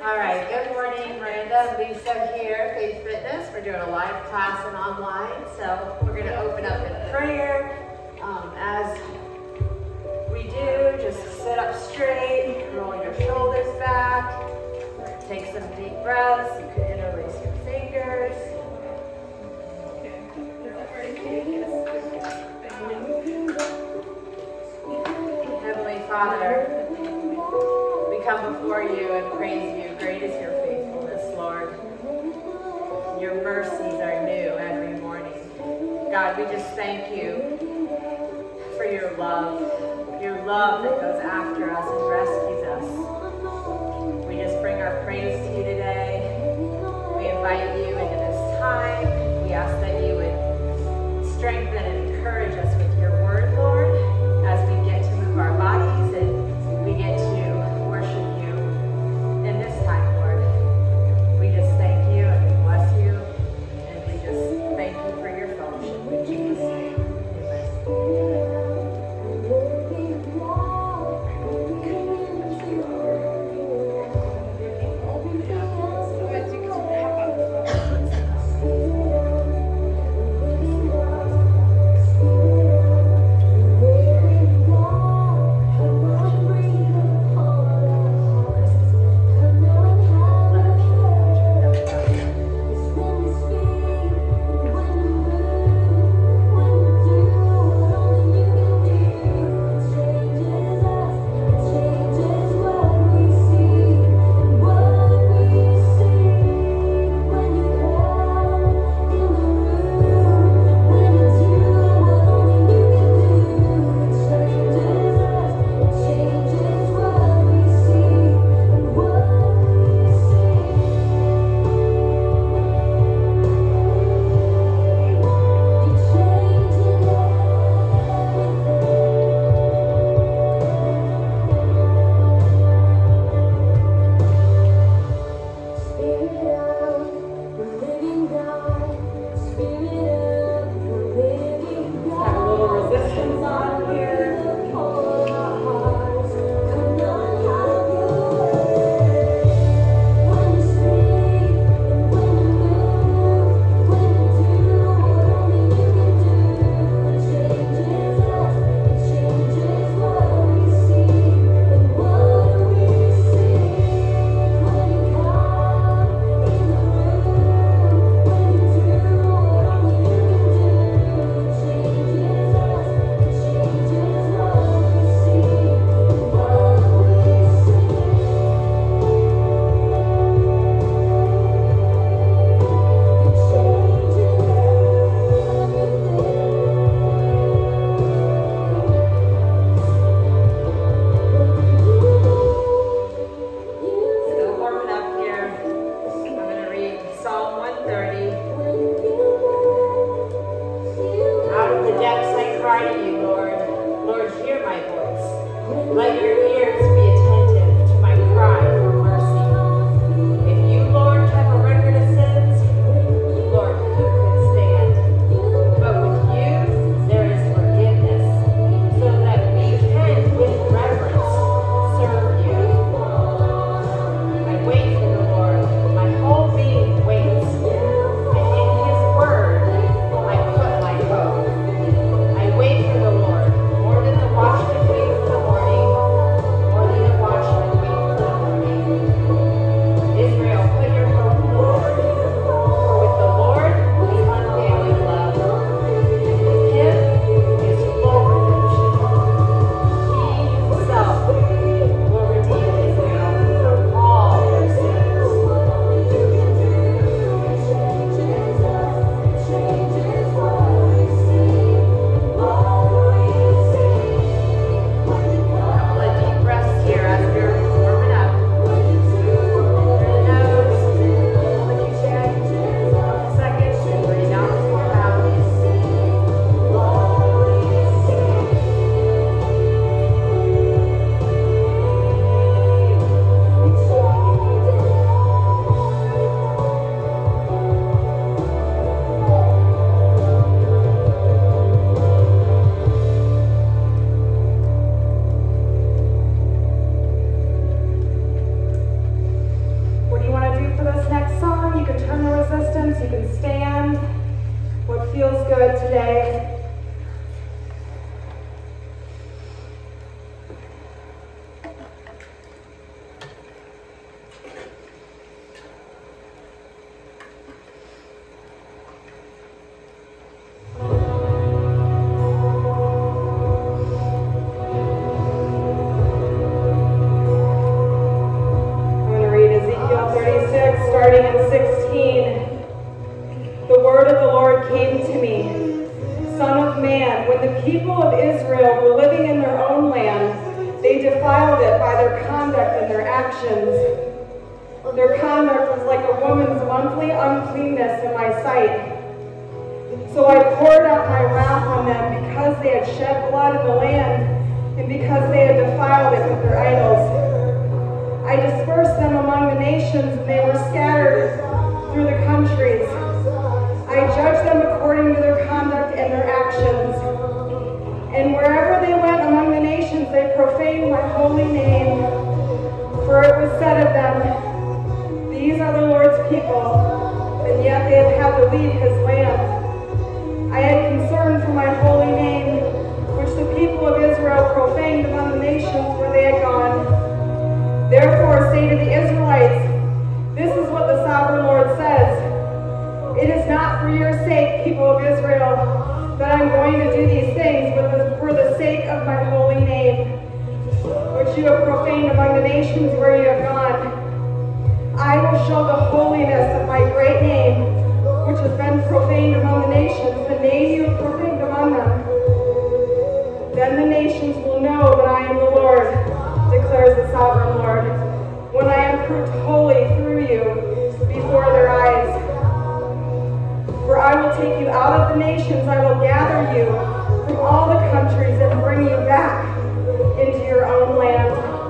All right, good morning, Miranda and Lisa here, Faith Fitness. We're doing a live class and online, so we're going to open up in prayer. As we do, just sit up straight, roll your shoulders back, take some deep breaths. You can interlace your fingers. Heavenly Father, we come before you and praise you. Great is your faithfulness, Lord. Your mercies are new every morning. God, we just thank you for your love that goes after us and rescues us. We just bring our praise to you today. We invite you into this time. We ask that you would strengthen and encourage us with your word, Lord, as we get to move our bodies and we get to worship you in this time, Lord. We just thank you and we bless you and we just thank you for your fellowship. In Jesus' name, amen. Sin. starting in 16. The word of the Lord came to me. Son of man, when the people of Israel were living in their own land, they defiled it by their conduct and their actions. Their conduct was like a woman's monthly uncleanness in my sight. So I poured out my wrath on them because they had shed blood in the land and because they had defiled it with their idols. I dispersed them among the nations, and they were scattered through the countries. I judged them according to their conduct and their actions. And wherever they went among the nations, they profaned my holy name. For it was said of them, "These are the Lord's people," and yet they have had to leave his land. I had concern for my holy name, which the people of Israel profaned among the nations where they had gone. Therefore say to the Israelites, this is what the sovereign Lord says. It is not for your sake, people of Israel, that I'm going to do these things, but for the sake of my holy name, which you have profaned among the nations where you have gone. I will show the holiness of my great name, which has been profaned among the nations, the name you have profaned among them. Then the nations will know that I am the Lord, declares the sovereign Lord, when I am proved holy through you before their eyes. For I will take you out of the nations, I will gather you from all the countries and bring you back into your own land.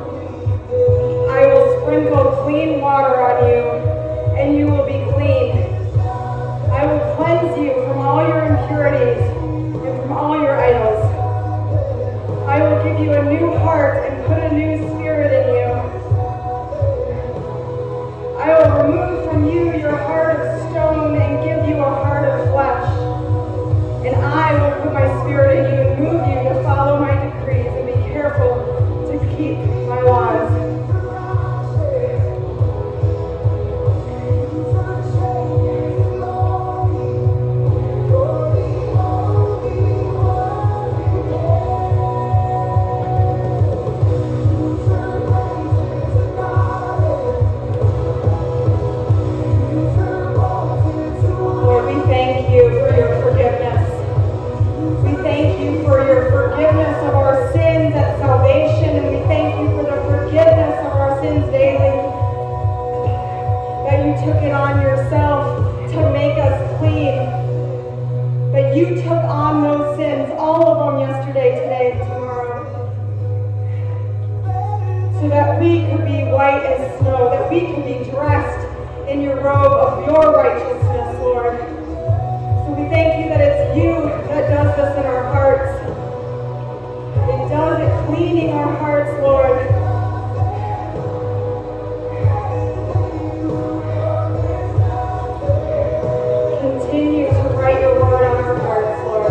I will sprinkle clean water on you, and you will be clean. I will cleanse you from all your impurities and from all your idols. I will give you a new heart and put a new spirit in you. I will remove from you your heart of stone and give you a heart of flesh. And I will put my spirit in you and move you to follow my decrees and be careful to keep my laws. Took it on yourself to make us clean. That you took on those sins, all of them yesterday, today, and tomorrow. So that we could be white as snow, that we could be dressed in your robe of your righteousness, Lord. So we thank you that it's you that does this in our hearts. It does it cleaning our hearts, Lord. Continue to write your word on our hearts, Lord.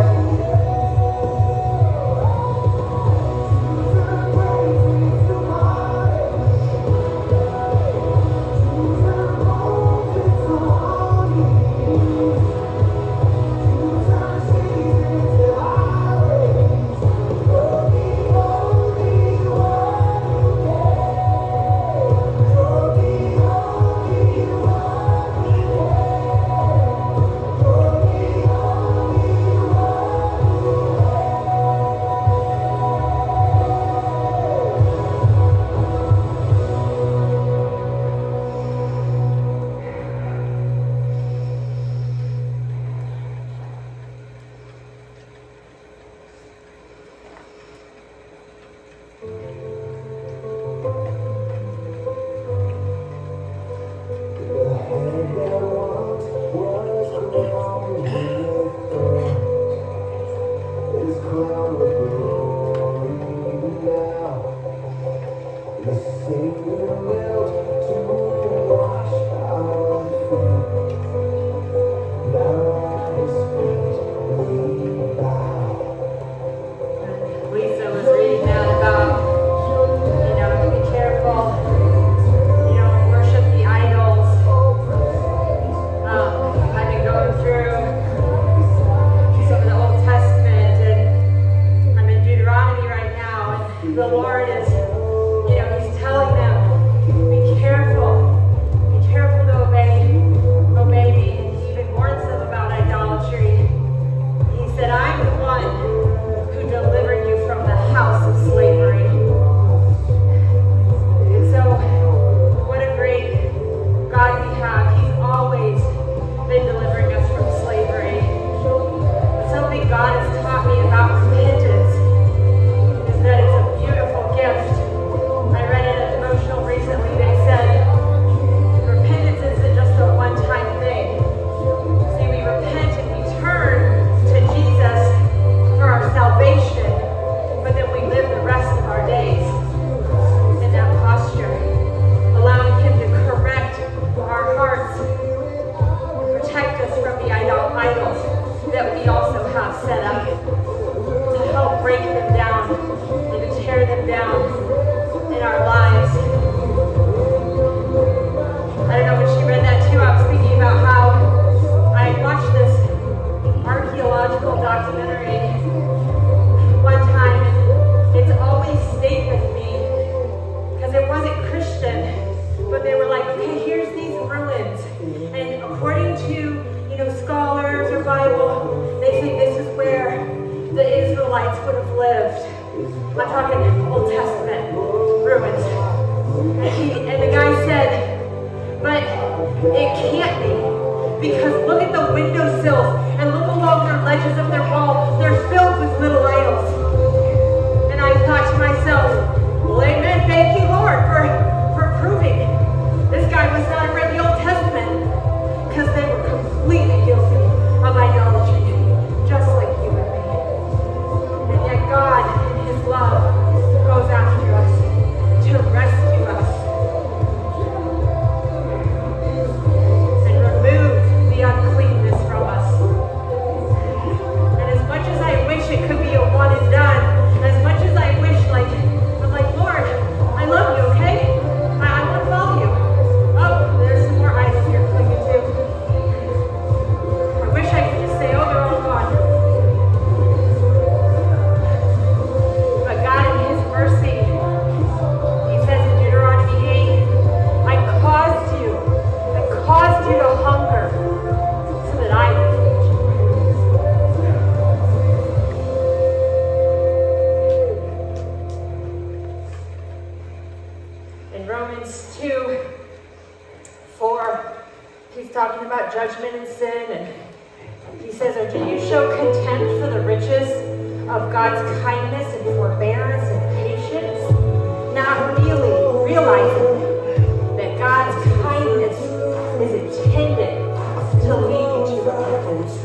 Israelites would have lived. I'm talking Old Testament ruins. And the guy said, but it can't be, because look at the windowsills and look along their ledges of their wall. They're filled with little idols. And I thought to myself, well, amen, thank you, Lord, for proving this guy was not read the Old Testament, because they were completely guilty of idolatry, just like you and me. And yet God, in His love, goes after us to rescue us and remove the uncleanness from us. And as much as I wish it could be a one and done, as much as I wish, I'm like, Lord, I love you, okay? I want to follow you. Oh, there's some more idols here clicking too. I wish I could just say, oh, they're all gone. But God, in His mercy, He says in Deuteronomy 8, I caused you to hunger so that I would feed you. In Romans 2:4, he's talking about judgment and sin, and he says, or do you show contempt for the riches of God's kindness and forbearance and patience, not really realizing that God's kindness is intended to lead you to repentance?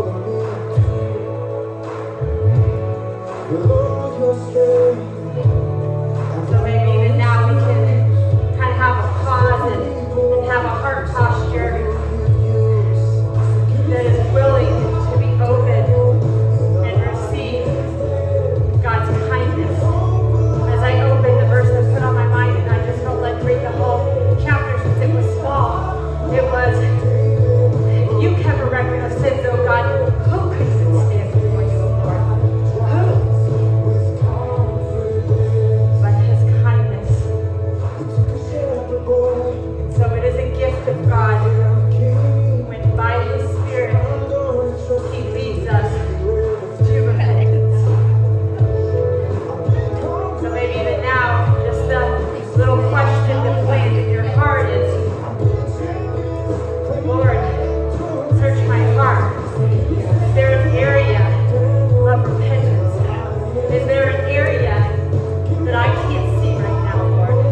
So maybe even now we can kind of have a pause and have a heart posture that is willing to be open and receive God's kindness. As I opened the verse that put on my mind, and I just felt like read the whole chapter since it was small. It was, if you kept a record of sins, oh God, who could even stand before you, O Lord? Who? But His kindness. So it is a gift of God when by His Spirit He leads us to repentance. So maybe even now, just a little question to plant in your heart is, Lord, search my heart. Is there an area of repentance? Is there an area that I can't see right now, Lord?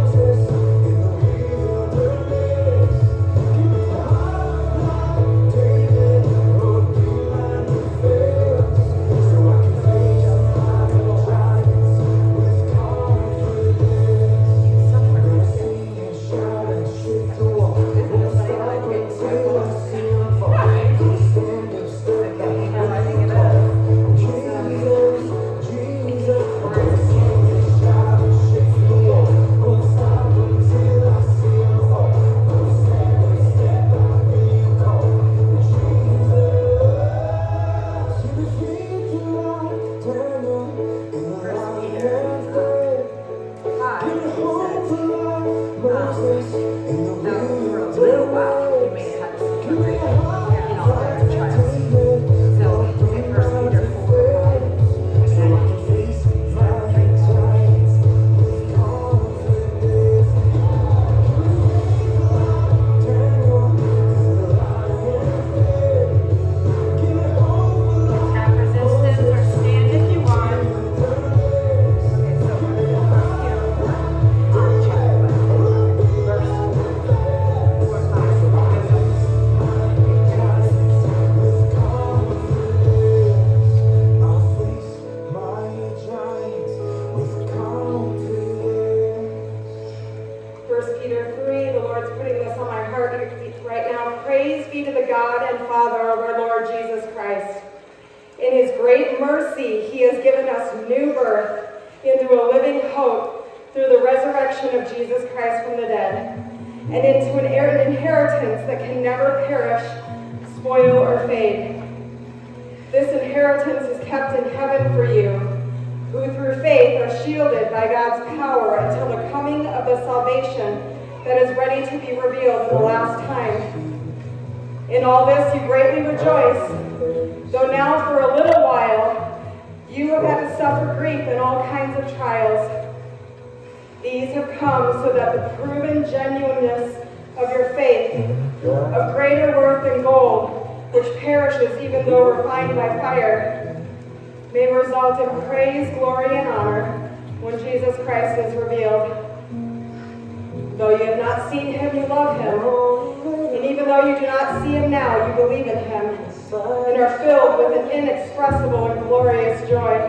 You have had to suffer grief in all kinds of trials. These have come so that the proven genuineness of your faith, of greater worth than gold, which perishes even though refined by fire, may result in praise, glory, and honor when Jesus Christ is revealed. Though you have not seen him, you love him. And even though you do not see him now, you believe in him and are filled with an inexpressible and glorious joy.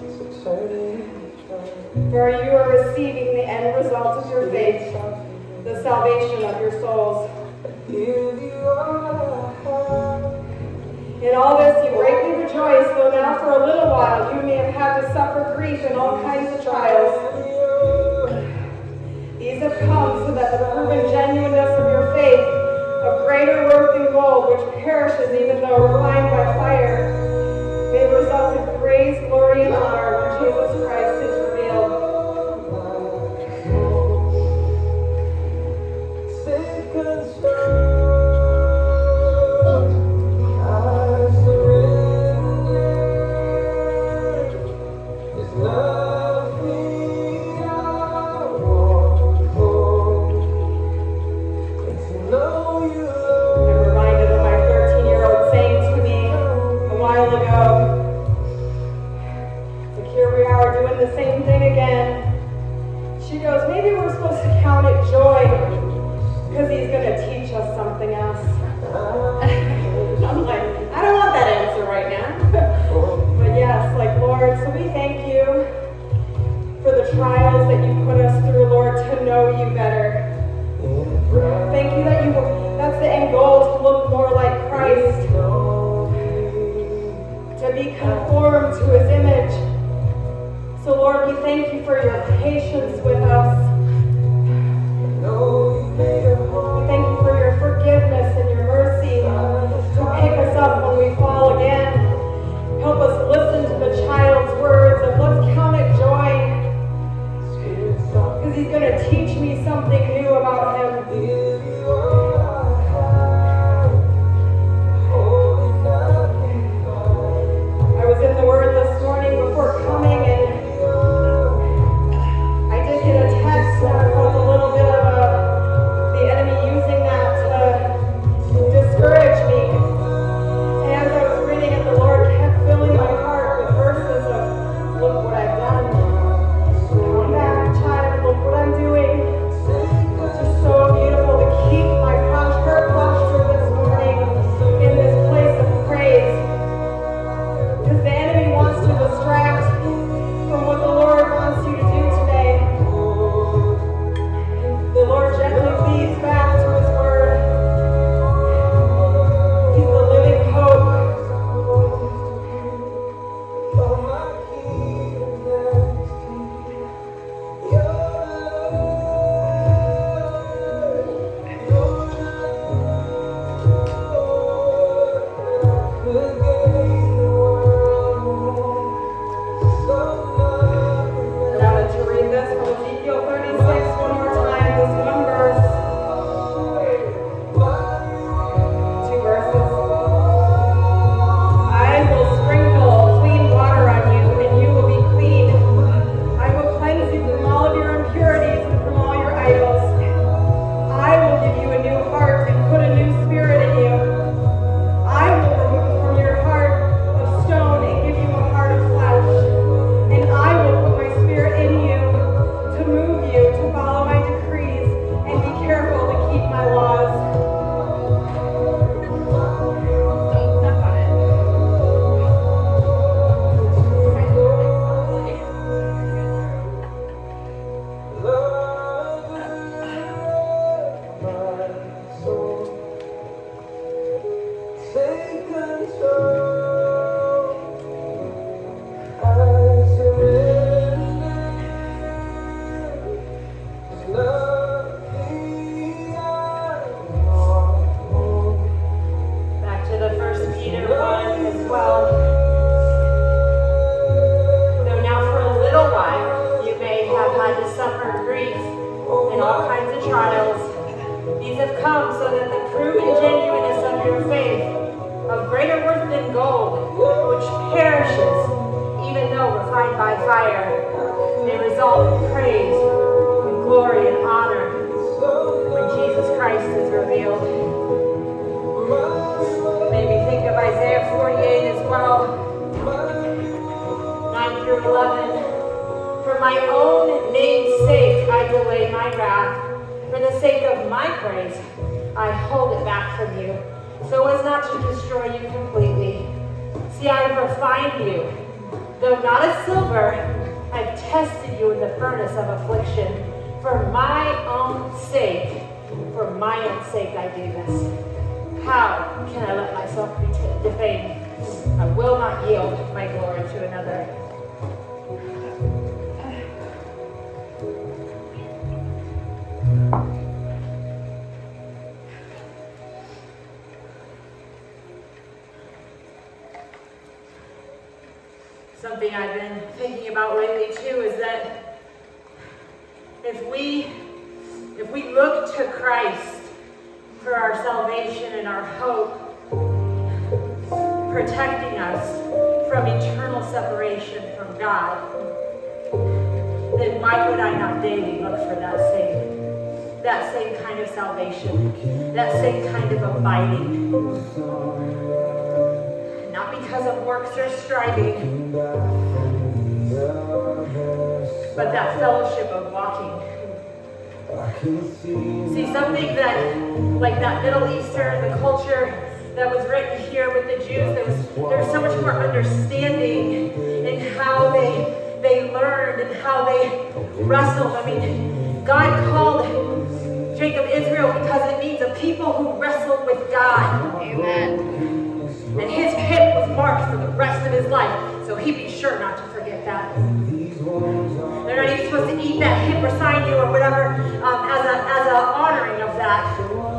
For you are receiving the end result of your faith, the salvation of your souls. In all this you greatly rejoice, though now for a little while you may have had to suffer grief in all kinds of trials. These have come so that the proven genuineness of your faith, of greater worth than gold, which perishes even though refined by fire, may result in praise, glory, and honor when Jesus Christ is revealed. The same thing again. She goes, maybe we're supposed to count it joy because he's going to teach us something else. I'm like, I don't want that answer right now. But yes, like, Lord, so we thank you for the trials that you put us through, Lord, to know you better. Thank you that that's the end goal, to look more like Christ, to be conformed to his image. So Lord, we thank you for your patience with us. We thank you for your forgiveness and your mercy to pick us up when we fall again. Help us listen to the child's words of let's count it joy, because he's going to teach me something new about him. I was in the Word this morning before coming, and get a text that was a little bit of the enemy using that to discourage me. And as I was reading it, the Lord kept filling my heart with verses of, look what I've done. Come back, child, look what I'm doing. It's just so beautiful to keep my posture this morning in this place of praise. Because the enemy wants to distract from what the Lord wants you to do today. The Lord gently leads back to his word. He's the living hope. And I'm going to read this from Ezekiel 36 one more time, this one verse. 2 verses. I will sprinkle clean water on you, and you will be clean. I will cleanse you from all of your impurities and from all your idols. I will give you a new heart and put a new spirit in you. I will remove from your heart of stone and give you a heart of flesh. And I will put my spirit in you to move you to follow my decrees and be careful to keep my laws. Don't step on it. Take control. I surrender. There's nothing I want. Back to the 1 Peter 1 as well. Though now for a little while you may have had to suffer grief in all kinds of trials, these have come so that the proven genuineness of your faith, of greater worth than gold, which perishes, even though fire may result in praise and glory and honor when Jesus Christ is revealed. Made me think of Isaiah 48 as well, 9 through 11. For my own name's sake I delay my wrath. For the sake of my praise I hold it back from you, so as not to destroy you completely. See, I have refined you. Though not as silver, I've tested you in the furnace of affliction. For my own sake I do this. How can I let myself be defamed? I will not yield my glory to another. Something I've been thinking about lately too is that if we look to Christ for our salvation and our hope, protecting us from eternal separation from God, then why would I not daily look for that same kind of salvation, that same kind of abiding? Not because of works or striving, but that fellowship of walking. See, something that, like that Middle Eastern, the culture that was written here with the Jews, there was so much more understanding in how they learned and how they wrestled. I mean, God called Jacob Israel because it means a people who wrestled with God. Amen. And his hip was marked for the rest of his life, so he'd be sure not to forget that. They're not even supposed to eat that hip or sinew or whatever as a honoring of that.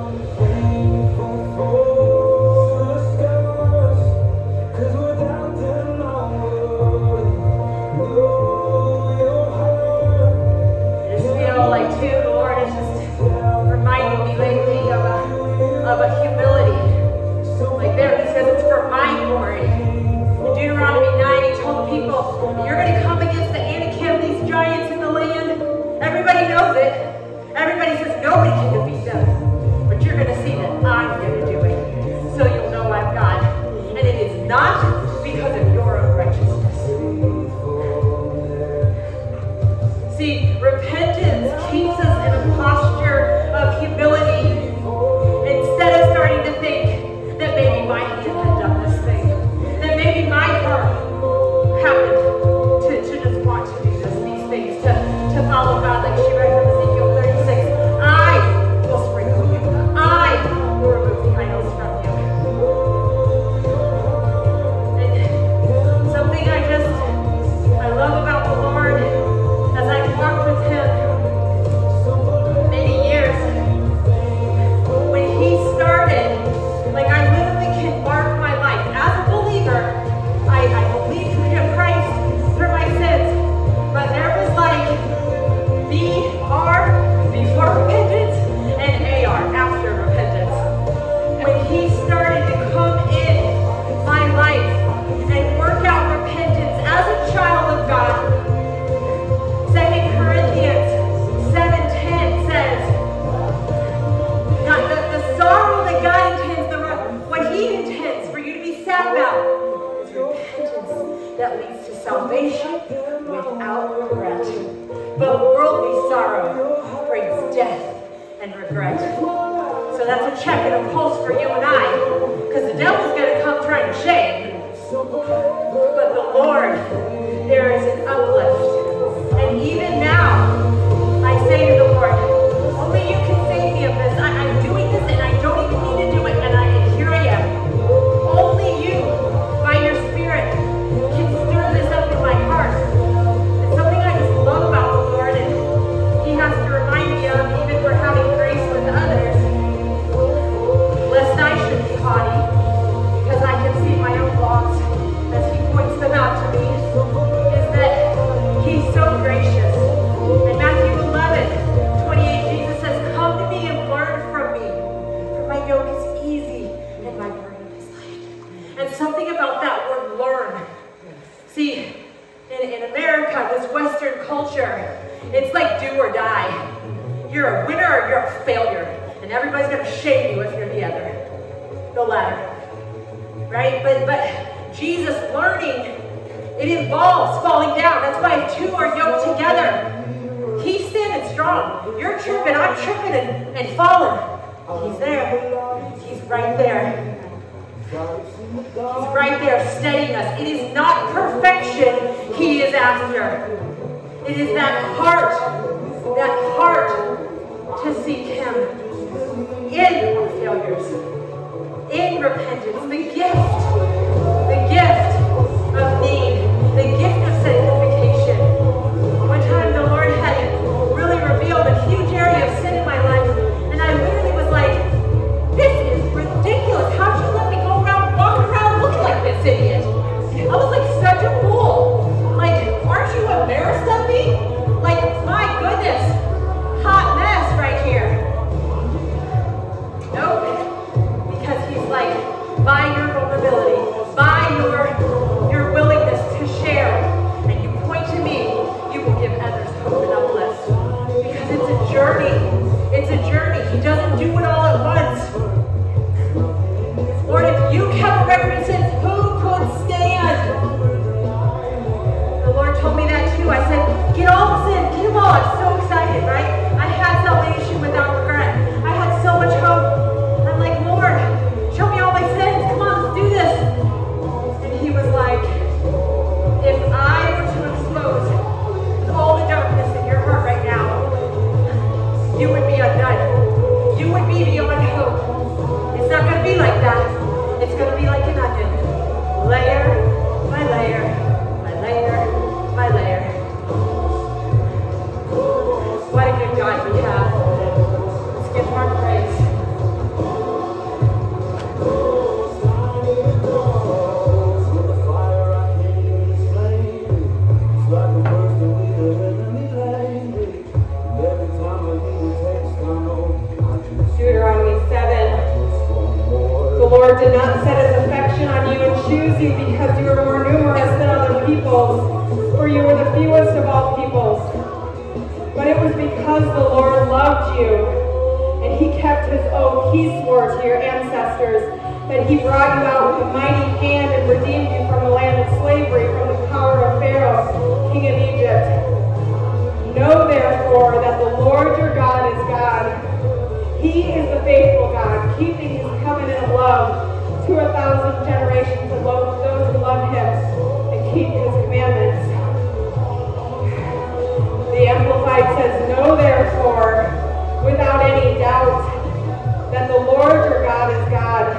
I just feel like too, the Lord is just reminding me lately of a humility. Like there, he says it's for my glory. In Deuteronomy 9, he told the people, you're going to come against the Anakim, these giants in the land. Everybody knows it. Everybody says nobody can defeat them. But you're going to see that I'm going to do it. So you'll know I'm God. And it is not because of your own righteousness. See, repentance keeps us in a posture of humility instead of starting to think that maybe my hand had done this thing, that maybe my heart happened to just want to do these things, to follow God like she read from Ezekiel 36. I will sprinkle you. I will remove the idols from you. And something I love about the Lord as I've walked with him many years, when he started, like I literally can mark my life. As a believer, I believed in Christ for my sins, but there was like B.R. before repentance and A.R. after repentance. When he started to come in my life and work out repentance as a child of God, 2 Corinthians 7:10 says, the sorrow that God intends, what he intends for you to be sad about is repentance that leads to salvation without regret. But worldly sorrow brings death and regret. So that's a check and a pulse for you and I, because the devil's going to come trying to shame. But the Lord, there is an uplift. And even now, I say to the Lord, only you can save me of this. I'm doing this and I don't even need to do it, and here I am. Only you, by your Spirit, can stir this up in my heart. It's something I just love about the Lord, and he has to remind me of, even for having grace with others, lest I should be haughty, because I can see my own flaws as he points them out to me, is that he's so gracious. In Matthew 11:28, Jesus says, come to me and learn from me, for my yoke is easy and my burden is light. And something about that word learn. See, in in America, this Western culture, it's like do or die. You're a winner or you're a failure. And everybody's going to shame you if you're the other. The latter. Right? But Jesus learning, it involves falling down. That's why if two are yoked together, he's standing strong. You're tripping, I'm tripping and falling. He's there. He's right there. He's right there steadying us. It is not perfection he is after. It is that heart to seek him in our failures, in repentance, the gift of need, the gift of sanctification. One time the Lord had really revealed a huge area of sin in my life, and I literally was like, this is ridiculous. How'd you let me go around, walking around looking like this idiot? I was like such a fool. Like, aren't you embarrassed of me? Like, my goodness, hot mess right here. Nope, because he's like, by your vulnerability, by your willingness to share, and you point to me, you will give others hope and uplift. Because it's a journey. It's a journey. He doesn't do it all at once. Lord, if you kept record of sins, who could stand? The Lord told me that too. I said, get all the sins, get them all. I'm so excited, right? I had salvation without regret. I had so much hope. I'm like, Lord, show me all my sins. Come on, let's do this. And he was like, if I were to expose all the darkness in your heart right now, you would be undone. You would be beyond hope. It's not going to be like that. It's going to be like an onion. Layer by layer, by layer, by layer. What a good God we have. Let's give more praise. Deuteronomy 7. The Lord did not set his affection on you and choose you because you were more numerous than other peoples, for you were the fewest of all peoples. But it was because the Lord loved you, and he kept his oath he swore to your ancestors, that he brought you out with a mighty hand and redeemed you from the land of slavery, from the power of Pharaoh, king of Egypt. Know therefore that the Lord your God is God. He is the faithful God, keeping his covenant of love to 1,000 generations of those who love him and keep his commandments. The Amplified says, know therefore, without any doubt, that the Lord your God is God.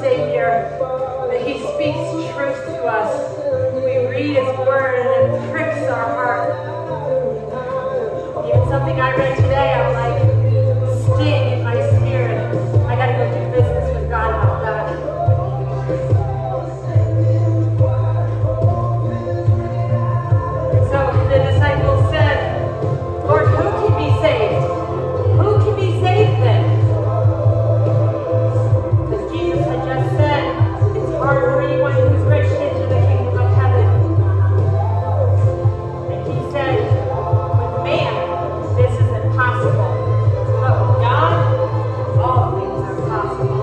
Savior, that He speaks truth to us. We read His Word and it pricks our heart. Even something I read today, I'm like, sting in my spirit. I gotta go do business with God about that. So the disciples said, Lord, who can be saved? Who can be saved then? Because Jesus had just said, it's hard for anyone who's rich to enter the kingdom of heaven. And He said, with man, this is impossible. But with God, all things are possible.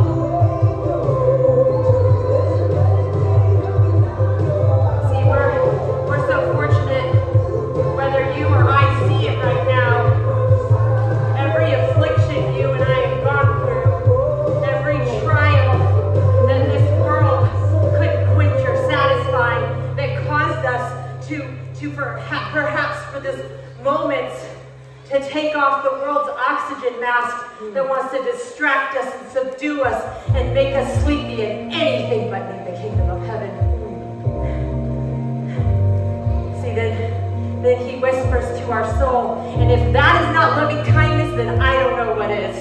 See, we're so fortunate, whether you or I see it right now, every affliction you and I have gone through, every trial that this world couldn't quench or satisfy, that caused us to perhaps for this moment to take off the world's oxygen mask that wants to distract us and subdue us and make us sleepy in anything but in the kingdom of heaven. See, then He whispers to our soul, and if that is not loving kindness, then I don't know what is.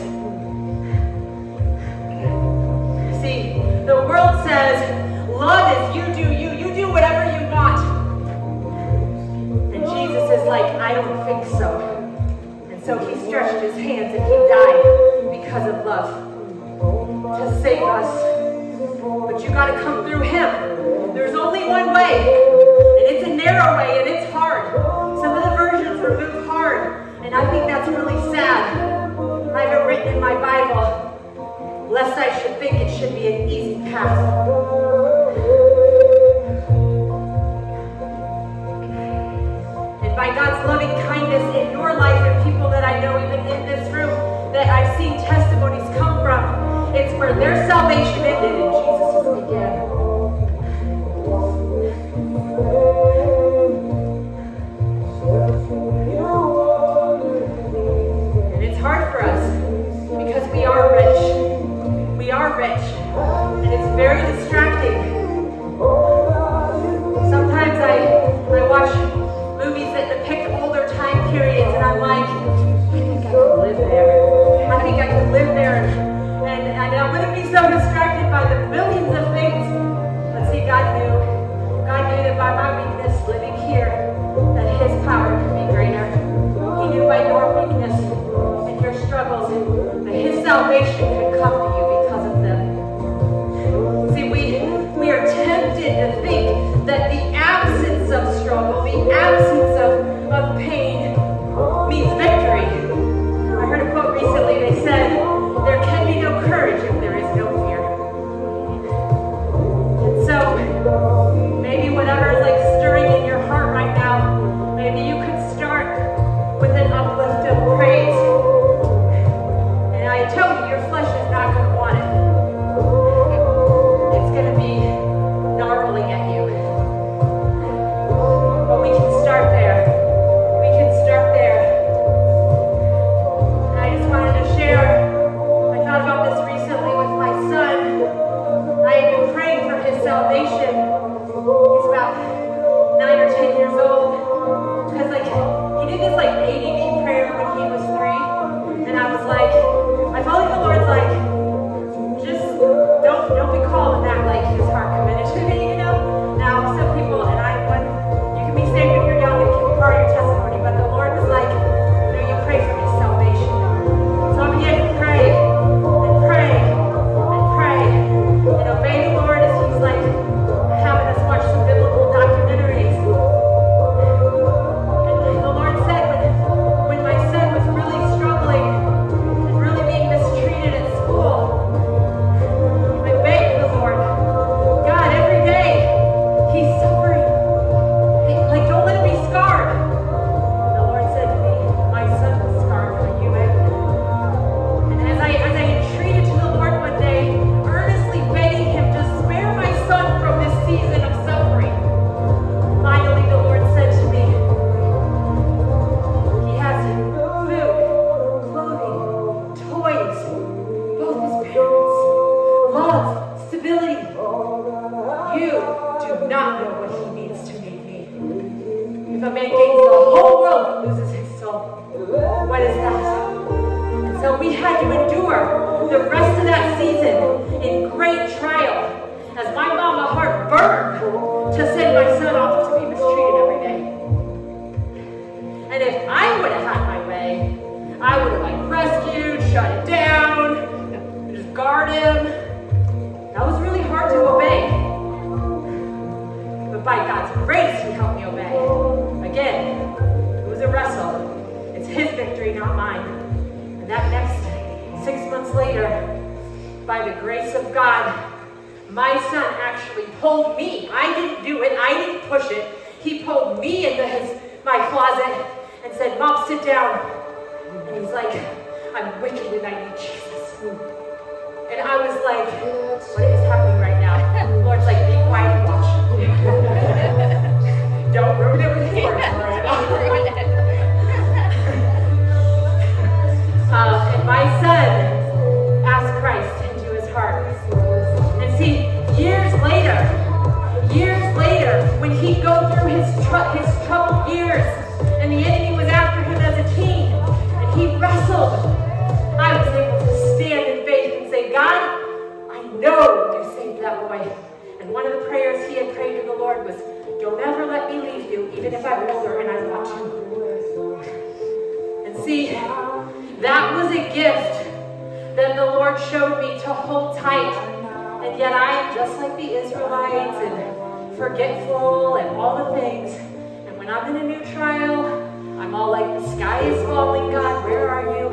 See, the world says, love is you do whatever you want. And Jesus is like, I don't think so. And so He stretched His hands and He died because of love, to save us. But you gotta come through Him. There's only one way, and it's a narrow way, and it's hard. Some of the versions remove hard, and I think that's really sad. I have it written in my Bible, lest I should think it should be an easy path. And by God's loving kindness in your life and people that I know, even in this room, that I've seen testimonies come from, it's where their salvation ended and Jesus' began. And it's hard for us because we are rich. We are rich. And it's very distracting. Sometimes I watch movies that depict older time periods and I'm like, I think I could live there. I think I could live there and I wouldn't be so distracted by the millions of things. But see, God knew that by my weakness living here, that His power could be greater. He knew by your weakness and your struggles that His salvation could come to you because of them. See, we are tempted to think that the absence of struggle, the absence of pain means victory. I heard a quote recently, they said, there can be no courage if there is no fear. And so, maybe whatever is like stirring in your heart right now, maybe you could start with an uplift of praise. And I tell you, your flesh is the rest of that season in great trial as my mama heart burned to send my son off to be mistreated every day. And if I would have had my way, I would have rescued, shut it down, just guard him. That was really hard to obey. But by God's grace, he helped me obey. Again, it was a wrestle. It's his victory, not mine. And that next 6 months later, by the grace of God, my son actually pulled me. I didn't do it. I didn't push it. He pulled me into my closet and said, "Mom, sit down." And he's like, "I'm wicked and I need Jesus." And I was like, what is happening right now? The Lord's like, be quiet and watch. Don't ruin it with his words, Lord. And my son asked Christ into his heart. And see, years later, when he'd go through his troubled years, and the enemy was after him as a teen, and he wrestled, I was able to stand in faith and say, "God, I know you saved that boy." And one of the prayers he had prayed to the Lord was, "Don't ever let me leave you, even if I'm older and I want you." And see, that was a gift that the Lord showed me to hold tight. And yet I am just like the Israelites and forgetful and all the things. And when I'm in a new trial, I'm all like, "The sky is falling, God, where are you?"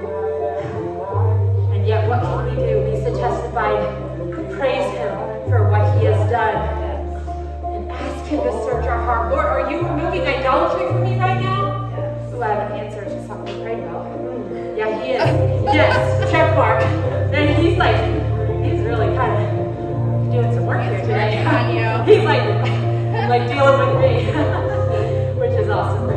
And yet what can we do? Lisa testified, praise him for what he has done. And ask him to search our heart. Lord, are you removing idolatry from me right now? Ooh, I have an answer to something to pray about. Yeah, he is. Yes, check mark. And he's really kind of doing some work here today. He's like dealing with me, which is awesome.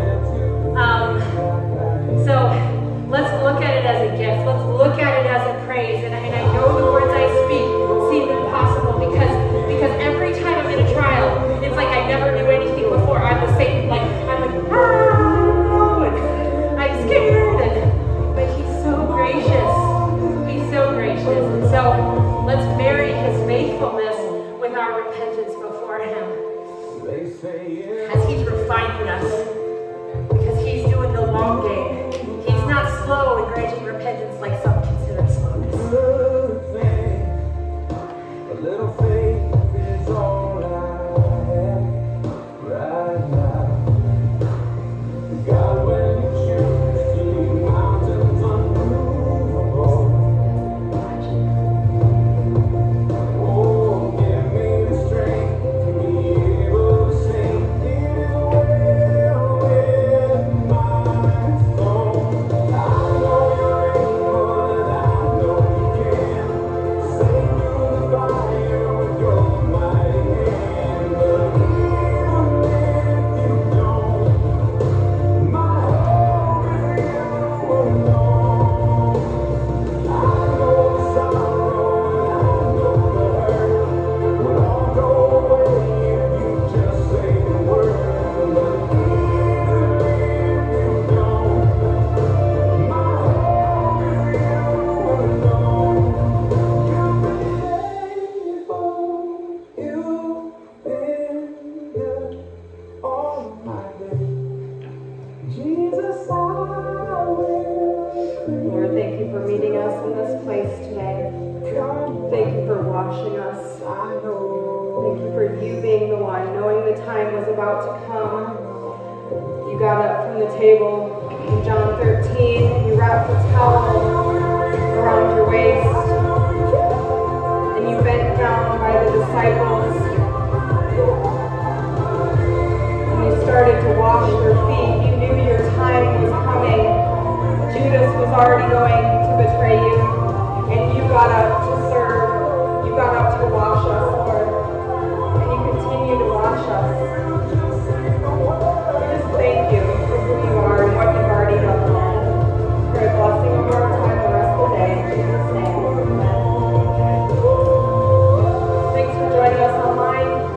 So let's look at it as a gift. Let's look at it as a praise. And I know the words I speak seem impossible because every time I'm in a trial, it's like I never knew anything before. I'm the same. I'm scared. But he's so gracious. He's so gracious. And so let's marry his faithfulness with our repentance before him. As he's refining us. Because he's doing the long game. He's not slow in granting repentance like some consider slowness. A little faith is all I have right now. God, when you choose to leave mountains unmovable, oh, give me the strength to be able to sing it well with my soul. I know you're able and I know you can. Sing through the fire with your mighty hand. But even if you don't, my hope is in you alone. I know the sorrow and I know the hurt will all go away if you just say the word. But even if you don't, my hope is in you alone. You've been faithful, you've been good all my days. Jesus, I will Lord, thank you for meeting us in this place today. come. Thank you for washing us. I know. Thank you for you being the one, knowing the time was about to come. You got up from the table in John 13, and you wrapped the towel around your waist, and you bent down by the disciples, and you started to wash their feet. You knew your time was coming. Judas was already going